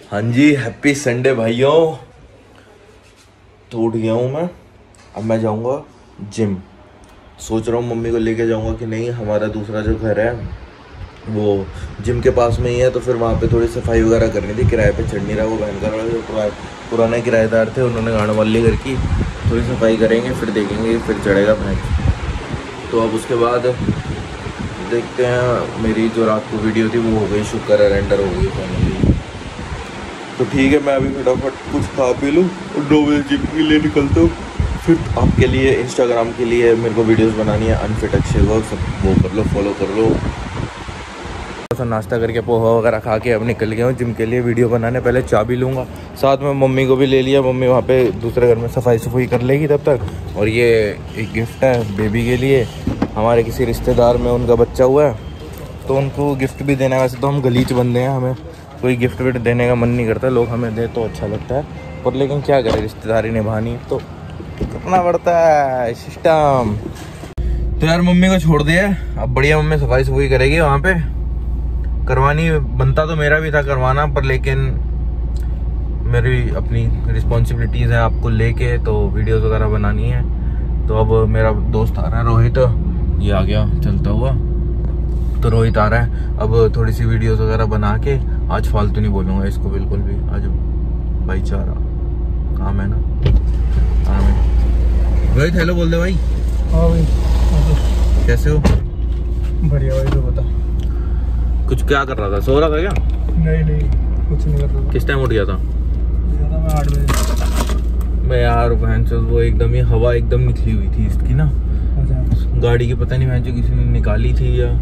हाँ जी, happy Sunday भाइयों। तो उठ गया हूँ मैं। अब मैं जाऊँगा जिम। सोच रहा हूँ मम्मी को लेके जाऊँगा कि नहीं। हमारा दूसरा जो घर है वो जिम के पास में ही है, तो फिर वहाँ पे थोड़ी सफाई वगैरह करनी थी। किराए पे चढ़ नहीं रहा वो भयंकर वाले जो पुराने किराएदार थे, उन्होंने गाड़ वाली घर की थोड़ी सफाई करेंगे, फिर देखेंगे, फिर चढ़ेगा भैंस। तो अब उसके बाद देखते हैं। मेरी जो रात को वीडियो थी वो हो गई, शुक्र है रेंडर हो गई फाइनली। तो ठीक है, मैं अभी फटाफट कुछ खा पी लूँ और 9 बजे जिम के लिए निकलता हूँ। फिर आपके लिए इंस्टाग्राम के लिए मेरे को वीडियोस बनानी है, अनफिट अक्षय वर्क, सब वो कर लो, फॉलो कर लो। थोड़ा सा नाश्ता करके पोहा वगैरह खा के अब निकल गया हूँ जिम के लिए वीडियो बनाने। पहले चाय भी लूँगा, साथ में मम्मी को भी ले लिया। मम्मी वहाँ पे दूसरे घर में सफाई कर लेगी तब तक। और ये एक गिफ्ट है बेबी के लिए, हमारे किसी रिश्तेदार में उनका बच्चा हुआ है, तो उनको गिफ्ट भी देना है। वैसे तो हम गलीच बंदे हैं, हमें कोई गिफ्ट विफ्ट देने का मन नहीं करता, लोग हमें दे तो अच्छा लगता है, पर लेकिन क्या करें, रिश्तेदारी निभानी तो करना पड़ता है सिस्टम। तो यार मम्मी को छोड़ दिया, अब बढ़िया मम्मी सफाई करेगी वहाँ पे। करवानी बनता तो मेरा भी था करवाना, पर लेकिन मेरी अपनी रिस्पॉन्सिबिलिटीज़ हैं आपको लेके, तो वीडियोस वगैरह बनानी है। तो अब मेरा दोस्त आ रहा है रोहित, ये आ गया चलता हुआ। तो रोहित आ रहा है, अब थोड़ी सी वीडियोस वगैरह बना के, आज फालतू नहीं बोलूँगा इसको बिल्कुल भी, आज भाईचारा काम है ना, काम है। रोहित हेलो बोल दे भाई। हाँ भाई, कैसे हो? बढ़िया भाई। तो बता, कुछ क्या कर रहा था? सो रहा था क्या? नहीं कुछ नहीं कर रहा था। किस टाइम उठ गया था? मैं 8 बजे। मैं यार बहन चो, वो एकदम ही हवा एकदम निकली हुई थी इसकी ना, अच्छा। गाड़ी की पता नहीं बहन चो किसी ने निकाली थी या।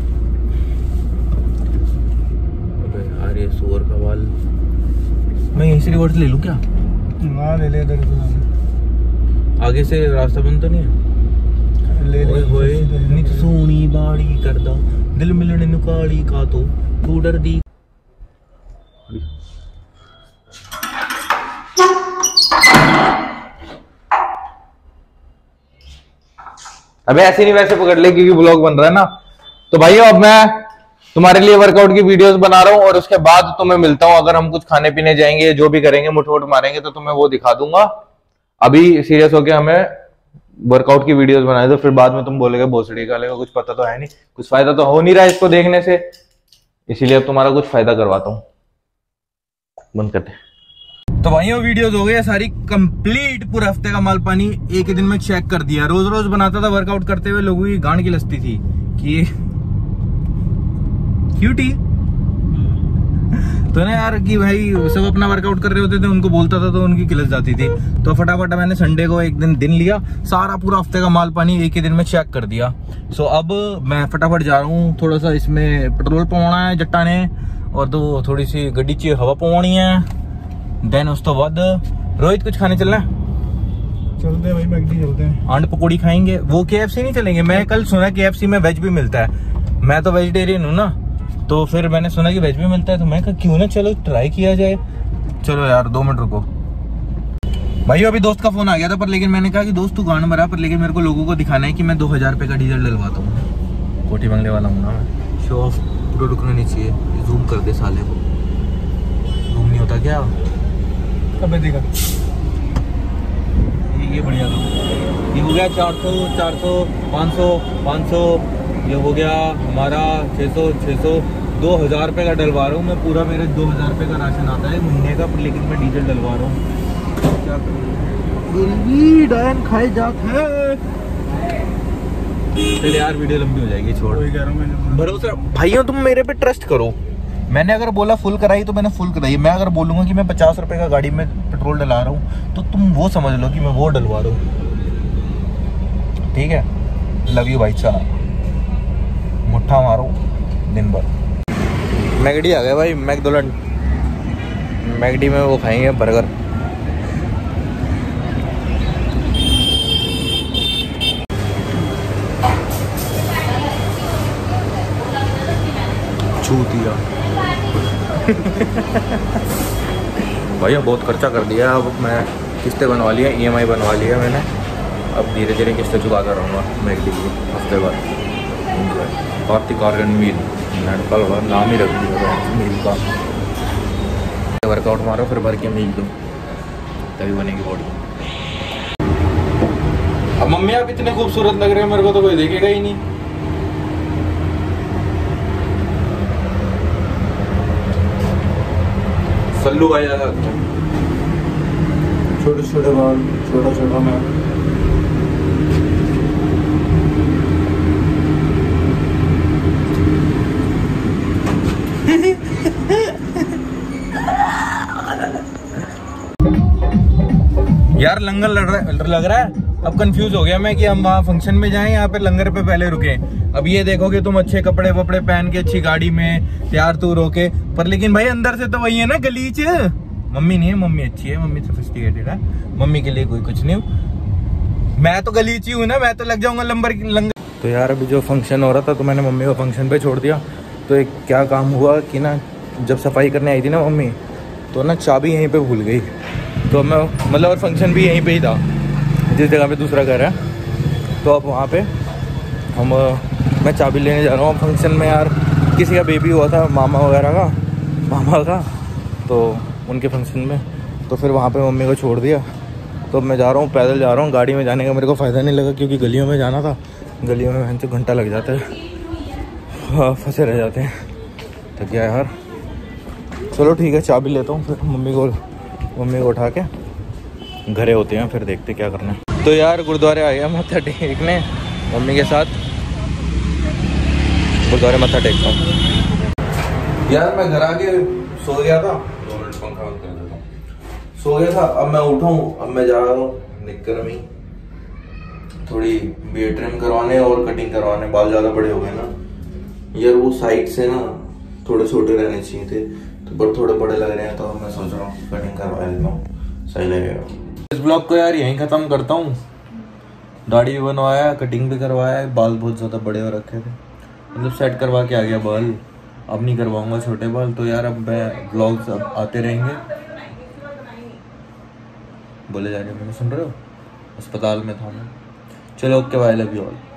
अबे यार ये सूअर का बाल, मैं यहीं से रिवर्स ले लूँ क्या? हाँ ले ले, आगे से रास्ता बंद तो नहीं है? ले ले। होए नित सोनी बाड़ी करदा दिल मिलने नुकाली का तो तू डर दी। अबे ऐसे नहीं वैसे पकड़ ले, क्योंकि ब्लॉग बन रहा है ना। तो भाइयों अब मैं तुम्हारे लिए वर्कआउट की वीडियोस बना रहा हूँ, और उसके बाद तुम्हें मिलता हूँ। अगर हम कुछ खाने पीने जाएंगे, जो भी करेंगे, मुठ मारेंगे, तो तुम्हें वो दिखा दूंगा। अभी सीरियस होके हमें वर्कआउट की वीडियोस बनाए, तो फिर बाद में तुम बोलेगे भोसड़ी का लेगा, कुछ पता तो है नहीं, कुछ फायदा तो हो नहीं रहा है इसको देखने से, इसीलिए अब तुम्हारा कुछ फायदा करवाता हूँ। बंद करते। तो भाइयों वीडियोस हो गई सारी कंप्लीट, पूरे हफ्ते का माल पानी एक ही दिन में चेक कर दिया। रोज रोज बनाता था वर्कआउट करते हुए, लोगों की गांड की लस्ती थी कि क्यूटी तो ना यार कि भाई सब अपना वर्कआउट कर रहे होते थे, उनको बोलता था तो उनकी किलस जाती थी। तो फटाफट मैंने संडे को एक दिन लिया, सारा पूरा हफ्ते का माल पानी एक ही दिन में चेक कर दिया। सो अब मैं फटाफट जा रहा हूँ, थोड़ा सा इसमें पेट्रोल पवाना है जट्टा ने, और तो थोड़ी सी गड्डी ची हवा पवानी है। देन उस तो बाद रोहित कुछ खाने चलना है? चलते हैं भाई, मैकडी चलते हैं। आंड पकौड़ी खाएंगे। वो KFC नहीं चलेंगे? मैं कल सुना KFC में वेज भी मिलता है, मैं तो वेजिटेरियन हूँ ना, तो फिर मैंने सुना कि वेज भी मिलता है, तो मैं कहा क्यों ना चलो ट्राई किया जाए। चलो यार 2 मिनट रुको भाई। अभी दोस्त का फोन आ गया था, पर लेकिन मैंने कहा कि दोस्त तू गांड मरा, पर लेकिन मेरे को लोगों को दिखाना है कि मैं 2000 रुपये का डीजल डलवाता हूँ। कोठी बंगले वाला हूँ ना मैं, शो ऑफ पूरा रुकना नहीं चाहिए। जूम कर दे साले को, जूम नहीं होता क्या? अबे देखा, ये बढ़िया था। ये हो गया 400 400 500 500, ये हो गया हमारा 600 600 2000 रुपये का डलवा रहा हूँ मैं पूरा। मेरे 2000 रुपये का राशन आता है महीने का, लेकिन मैं डीजल डलवा रहा हूँ। क्या करूँ, डायन खाए जाते हैं। चल यार वीडियो लंबी हो जाएगी, छोड़। भरोसा भाइयों, तुम मेरे पे ट्रस्ट करो। मैंने अगर बोला फुल कराई तो मैंने फुल कराई। मैं अगर बोलूँगा कि मैं 50 रुपये का गाड़ी में पेट्रोल डला रहा हूँ, तो तुम वो समझ लो कि मैं वो डलवा रहा हूँ। ठीक है, लव यू भाई साहब, मुट्ठा मारो दिन भर। मैगडी आ गया भाई, मैकडोनल्ड। मैगडी में वो खाएंगे बर्गर। छू दिया भैया, बहुत खर्चा कर दिया। अब मैं किस्तें बनवा लिया, EMI बनवा लिया मैंने। अब धीरे धीरे किस्तें चुकाता रहूँगा मैगडी की हफ्ते बाद। कार्तिक आर्गन मील, नाम ही रख दिया मील का। वर्कआउट मारो, फिर भर के मील दो, तभी बनेगी बॉडी। अब मम्मी आप इतने खूबसूरत लग रहे हो, मेरे को तो कोई देखेगा ही नहीं। सल्लू भाई छोटे छोटे बाल, छोटा छोटा मैं। यार लंगर लग रहा है। अब कंफ्यूज हो गया मैं कि हम वहाँ फंक्शन में जाएं, यहाँ पे लंगर पे पहले रुके। अब ये देखोगे तुम अच्छे कपड़े वपड़े पहन के अच्छी गाड़ी में तैयार तू रोके, पर लेकिन भाई अंदर से तो वही है ना गलीच। मम्मी नहीं है, मम्मी अच्छी है, मम्मी सोफिस्टिकेटेड है, मम्मी के लिए कोई कुछ नहीं। मैं तो गलीच ही हूँ ना, मैं तो लग जाऊंगा लंगर। तो यार अभी जो फंक्शन हो रहा था तो मैंने मम्मी को फंक्शन पे छोड़ दिया। तो एक क्या काम हुआ कि ना, जब सफाई करने आई थी ना मम्मी, तो ना चाबी यहीं पे भूल गई। तो मैं मतलब और फंक्शन भी यहीं पे ही था, जिस जगह पे दूसरा घर है। तो अब वहाँ पे मैं चाबी लेने जा रहा हूँ फंक्शन में। यार किसी का बेबी हुआ था, मामा वगैरह का, मामा का, तो उनके फंक्शन में। तो फिर वहाँ पे मम्मी को छोड़ दिया। तो अब मैं जा रहा हूँ, पैदल जा रहा हूँ। गाड़ी में जाने का मेरे को फ़ायदा नहीं लगा, क्योंकि गलियों में जाना था। गलियों में तो घंटा लग जाता है, हाँ फंसे रह जाते हैं। तो क्या यार, चलो ठीक है, चाबी लेता हूँ, फिर मम्मी को उठा के घरे होते हैं, फिर देखते क्या करना है। तो यार गुरुद्वारे आ गया मत्था टेकने मम्मी के साथ। गुरुद्वारे मत्था टेकता हूँ। यार मैं घर आके सो गया था, 2 मिनट पंखा बंद कर देता हूँ। सो गया था, अब मैं उठा हूँ, अब मैं जा रहा हूँ निक्कर में थोड़ी बियर्ड ट्रिम करवाने और कटिंग करवाने। बाल ज़्यादा बड़े हो गए ना यार, वो साइड से ना थोड़े छोटे रहने चाहिए थे, तो पर थोड़े बड़े लग रहे हैं। तो मैं सोच रहा हूँ कटिंग करवा लेता हूँ, सही लगेगा। इस ब्लॉग को यार यहीं ख़त्म करता हूँ। दाढ़ी भी बनवाया, कटिंग भी करवाया, बाल बहुत ज़्यादा बड़े हो रखे थे, मतलब सेट करवा के आ गया बाल। अब नहीं करवाऊंगा छोटे बाल। तो यार अब मैं ब्लॉग्स अब आते रहेंगे। बोले जा रहे हो, मैंने सुन रहे हो, अस्पताल में था मैं। चलो okay, bye, love you all.